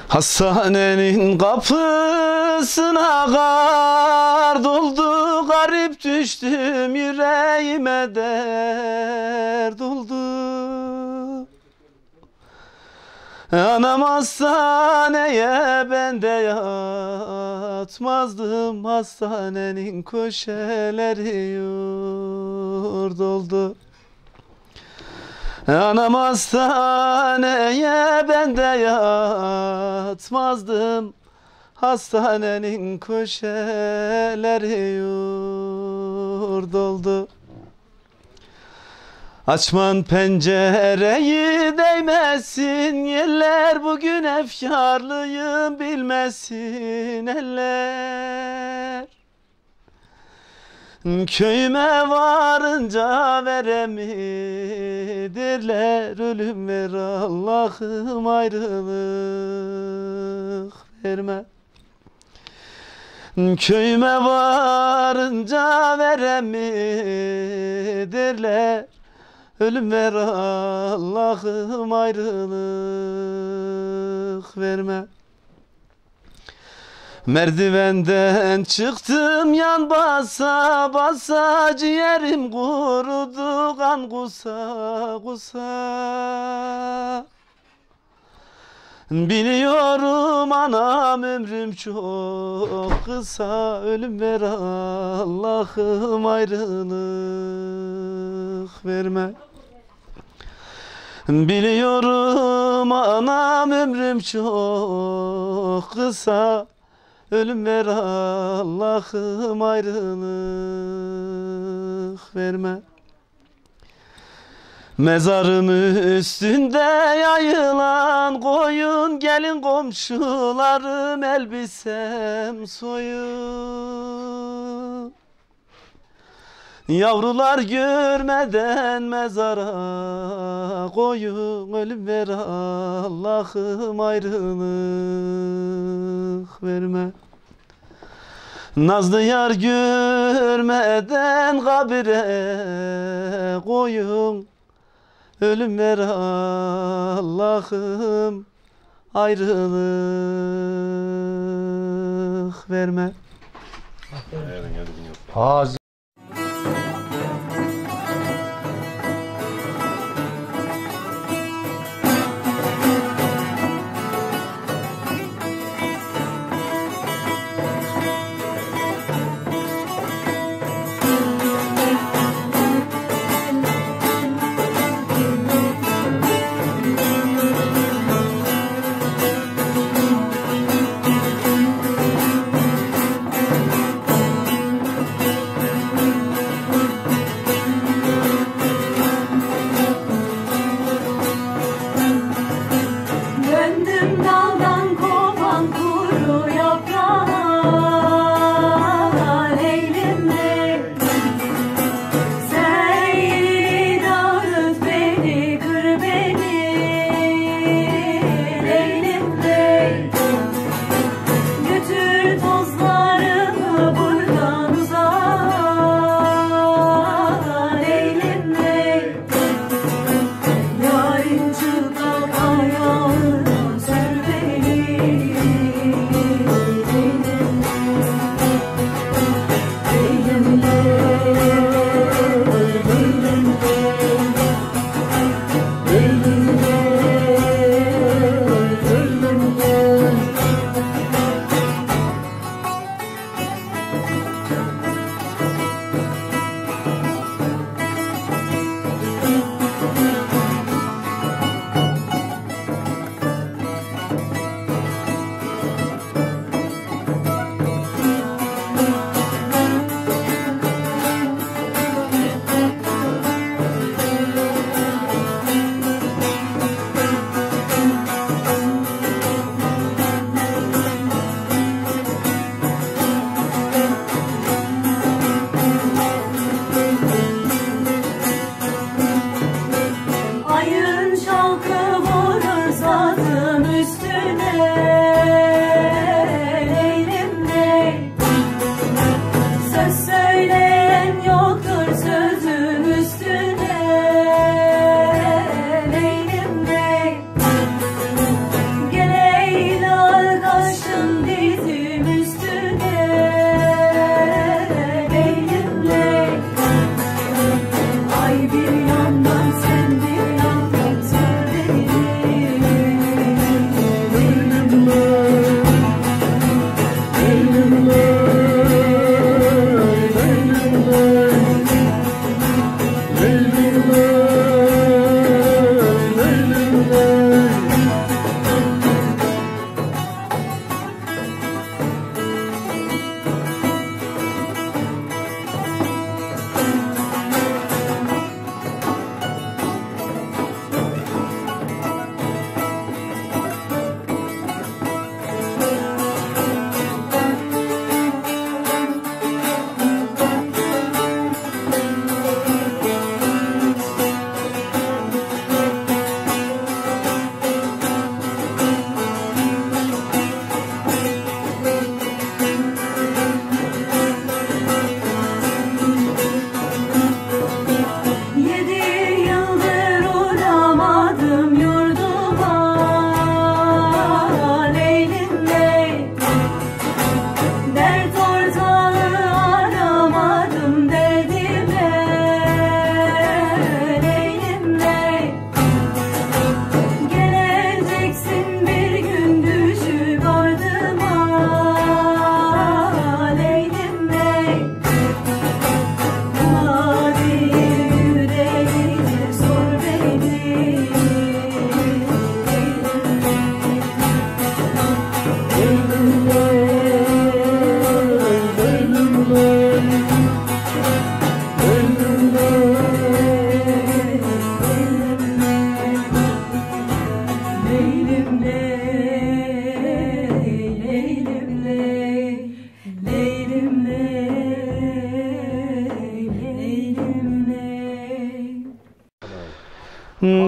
Hastanenin kapısına kar doldu, garip düştüm, yüreğime dert oldu. Anam hastaneye, ben de yatmazdım, hastanenin köşeleri yurt oldu. Anam hastaneye, ben de yatmazdım, hastanenin köşeleri yurt oldu. Açman pencereyi, değmesin yerler, bugün efkarlıyım, bilmesin eller. Köyüme varınca veremidirler, ölüm ver Allah'ım, ayrılık verme. Köyüme varınca veremidirler, ölüm ver Allah'ım, ayrılık verme. Merdivenden çıktım yan basa basa, ciğerim kurudu, kan kusa kusa. Biliyorum anam, ömrüm çok kısa, ölüm ver Allah'ım, ayrılık verme. Biliyorum anam, ömrüm çok kısa, ölüm ver Allah'ım, ayrılık verme. Mezarım üstünde yayılan koyun, gelin komşularım, elbisem soyun. Yavrular görmeden mezara koyun, ölüm ver Allah'ım, ayrılık verme. Nazlı yar görmeden kabire koyun, ölüm ver Allah'ım, ayrılık verme. Yarıncı kal ayağına sür beni.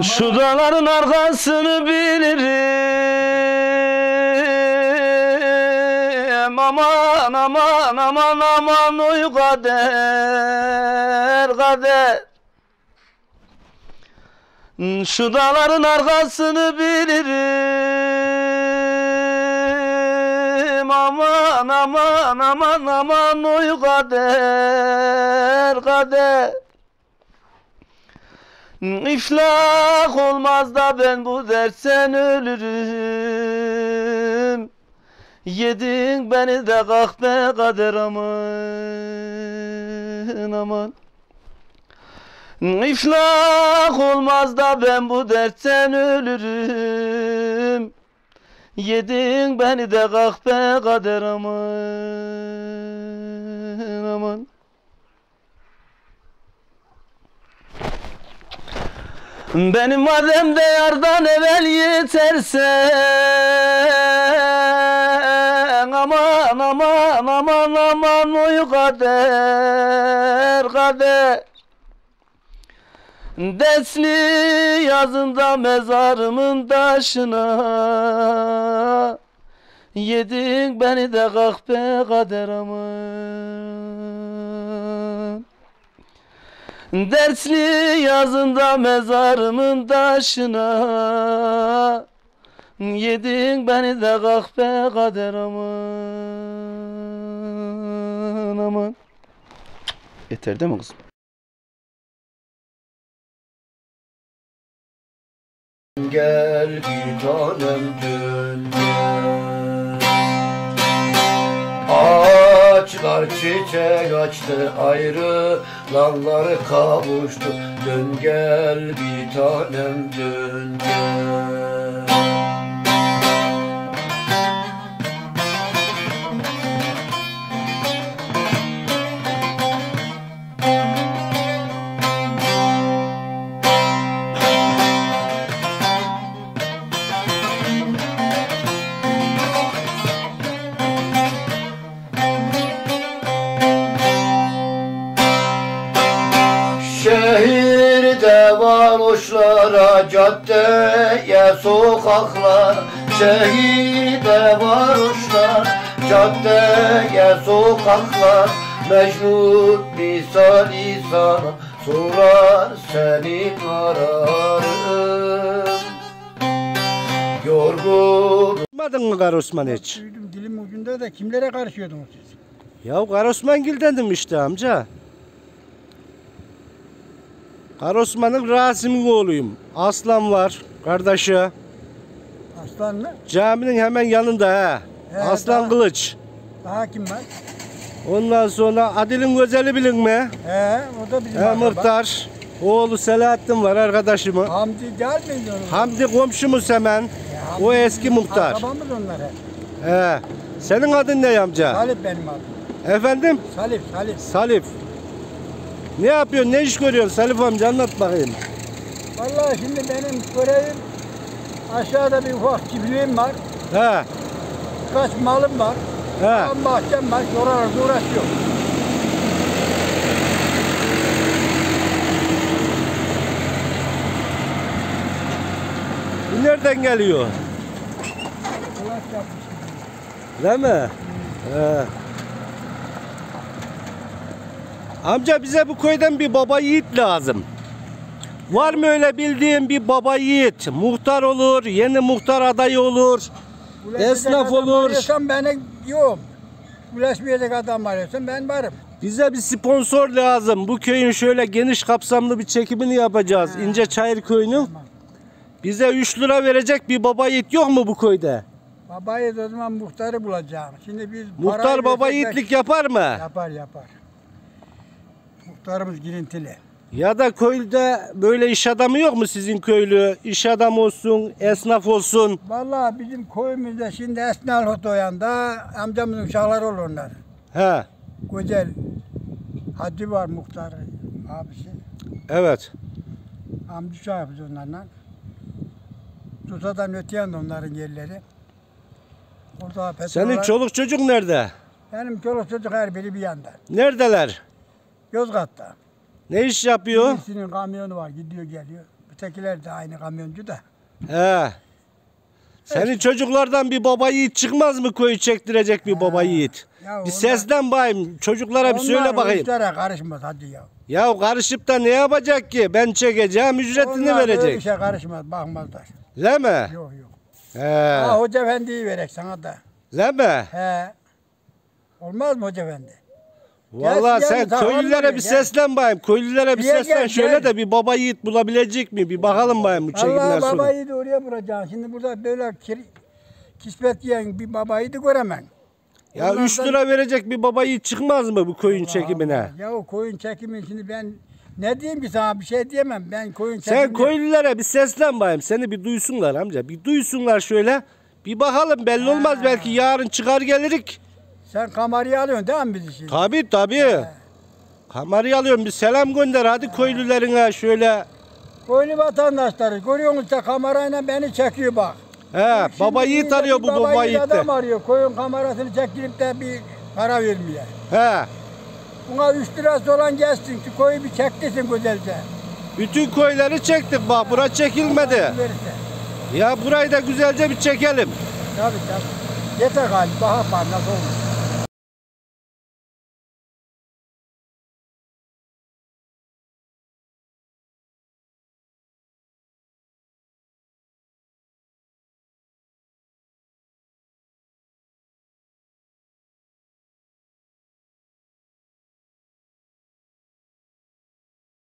Şu dağların arkasını bilirim. Aman aman aman aman oy kader kader. Şu dağların arkasını bilirim. Aman aman aman aman oy kader kader. İflah olmaz da ben bu dertten ölürüm. Yedin beni de kahpe kader aman aman. İflah olmaz da ben bu dertten ölürüm. Yedin beni de kahpe kader aman aman. Benim madem de yardan evvel yeterse aman aman aman aman oy kader kader. Desli yazında mezarımın taşına yedin beni de kahpe kader aman. Dersli yazında mezarımın taşına yedin beni de kahpe kader aman aman. Yeter değil mi kızım? Gel bir tanem dön gel. Ağaçlar çiçek açtı, ayrılanlar kavuştu. Dön gel bir tanem dön gel. Şehirde varoşlara, caddeye, sokaklar. Şehirde varoşlar, caddeye, sokaklar. Mecnun misali sana sorar, seni ararım. Yorgun. Duymadın mı Kara Osman hiç? Duydum, dilim ucunda da kimlere karışıyordunuz siz? Ya Kara Osmangil'dendim işte amca. Kara Osman'ın Rasim'in oğluyum. Aslan var, kardeşi. Aslan mı? Caminin hemen yanında ha. Aslan daha- Kılıç. Daha kim var? Ondan sonra Adil'in Gözel'i bilin mi? O da bizim He, akraba. Mırtar. Oğlu Selahattin var arkadaşımı. Hamdi değil miydi onun? Hamdi komşumuz hemen. Hamdi O eski bizim muhtar. Akrabamız onlar hep. He. Senin adın ne amca? Salip benim adım. Efendim? Salip. Salif. Ne yapıyorsun? Ne iş görüyorsun Salif amca? Anlat bakayım. Vallahi şimdi benim görevim aşağıda bir ufak çiftliğim var. He. Birkaç malım var. He. Tam bahçem var. Oralarda uğraşıyorum. Bu nereden geliyor? Ulaş yapmışım. Değil mi? He. Amca bize bu köyden bir baba yiğit lazım. Var mı öyle bildiğin bir baba yiğit? Muhtar olur, yeni muhtar adayı olur, Ulaşacak esnaf adam olur. arıyorsan ben yok. Ulaşmayacak adam arıyorsan ben varım. Bize bir sponsor lazım. Bu köyün şöyle geniş kapsamlı bir çekimini yapacağız. İnceçayır köyünün. Tamam. Bize 3 lira verecek bir baba yiğit yok mu bu köyde? Babayı o zaman muhtarı bulacağım. Şimdi biz Muhtar parayı baba versek- yiğitlik yapar mı? Yapar. Muhtarımız girintili. Ya da köyde böyle iş adamı yok mu sizin köylü? İş adamı olsun, esnaf olsun. Vallahi bizim köyümüzde şimdi esnaf doyanda amcamızın uşakları olur onlar. He, Güzel. Hacı var muhtar abisi. evet. Amca uşağı biz onlarla. Tutadan öte yanda onların yerleri. Orada Senin çoluk çocuk nerede? Benim çoluk çocuk her biri bir yanda. Neredeler? Yozgat'ta. Ne iş yapıyor? Birisinin kamyonu var gidiyor geliyor. Bir ötekiler de aynı kamyoncu da. He. Senin çocuklardan bir baba yiğit çıkmaz mı koyu çektirecek bir baba yiğit? Ya Bir onlar- seslen bayım. Çocuklara bir söyle Onlar o bakayım. işlere karışmaz hadi ya. Ya karışıp da ne yapacak ki? Ben çekeceğim, ücretini Onlar öyle verecek. işe karışmaz, bakmazlar. Değil mi? Yok yok. He. Ha Hoca Efendi'yi verek sana da. Değil mi? He. Olmaz mı Hoca Efendi? Vallahi Gel, sen gel, tamam köylülere mı? bir Gel. seslen bayım. Köylülere bir Gel, seslen gel, şöyle gel. de bir baba yiğit bulabilecek mi? Bir bakalım bayım bu çekimler Allah sonra. babayı da oraya vuracaksın. Şimdi burada böyle kismet yiyen bir babayı da göremem. Ya 3 lira verecek bir baba yiğit çıkmaz mı bu koyun çekimine? Ya o koyun çekimi şimdi ben ne diyeyim ki sana bir şey diyemem. Ben koyun Sen çekimi... köylülere bir seslen bayım. Seni bir duysunlar amca. Bir duysunlar şöyle. Bir bakalım belli olmaz belki yarın çıkar gelirik. Sen kamerayı alıyorsun değil mi bizi şimdi? Tabii tabii. Kamerayı alıyorum bir selam gönder hadi köylülerine şöyle. Köylü vatandaşları görüyorsunuz da kamerayla beni çekiyor bak. He baba Şimdi yiğit arıyor bu bir baba yiğit de. adam arıyor. Koyun kamerasını çektirip de bir para vermiyor. He. Buna 3 lirası olan gelsin. Şu koyu bir çektirsin güzelce. Bütün koyları çektik bak bura çekilmedi. Verirse. Ya burayı da güzelce bir çekelim. Tabii tabii. Yeter galiba. Bahar nasıl olur?